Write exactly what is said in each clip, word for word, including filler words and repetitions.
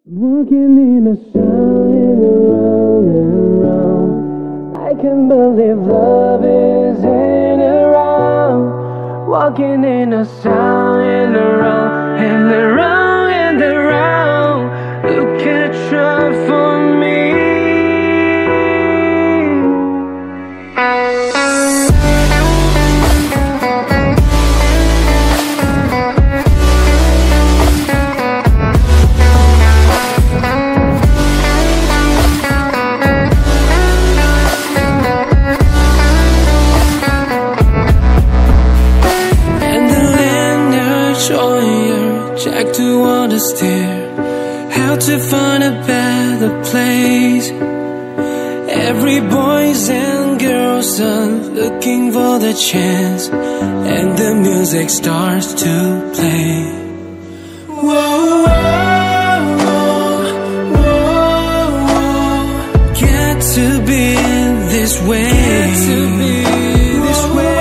Walking in a sun around and round. I can't believe love isn't around. Walking in a sun and around and around and around. You can't try for me. Jack to understand how to find a better place. Every boys and girls are looking for the chance, and the music starts to play. Whoa, whoa, whoa, whoa, whoa. Get to be this way. Get to be this way.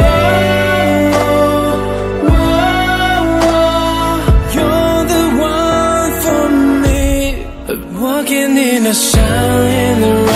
Walking in a sun in the rain.